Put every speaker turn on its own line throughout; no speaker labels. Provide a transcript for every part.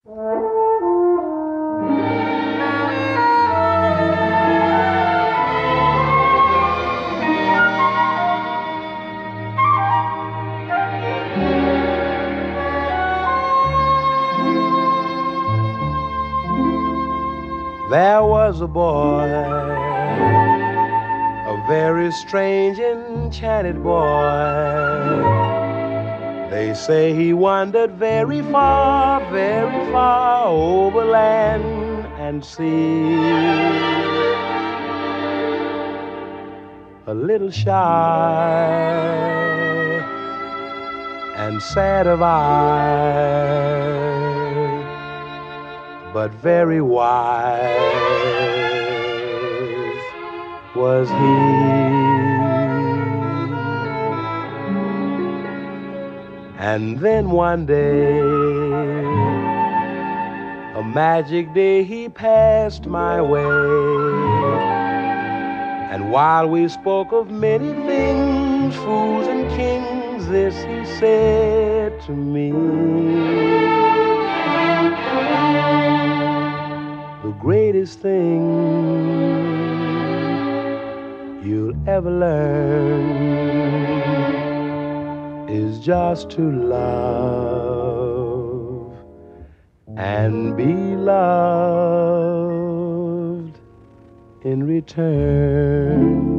There was a boy, a very strange, enchanted boy. They say he wandered very far over land and sea. A little shy and sad of eye, but very wise was he. And then one day, a magic day, he passed my way. And while we spoke of many things, fools and kings, this he said to me: the greatest thing you'll ever learn is just to love and be loved in return.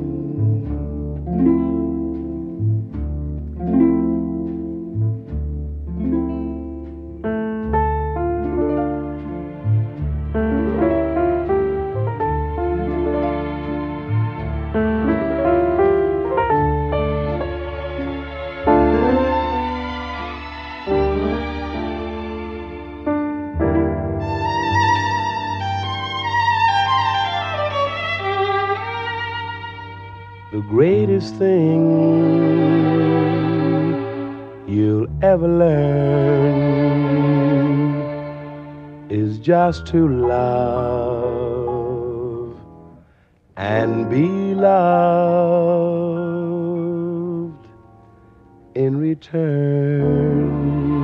The greatest thing you'll ever learn is just to love and be loved in return.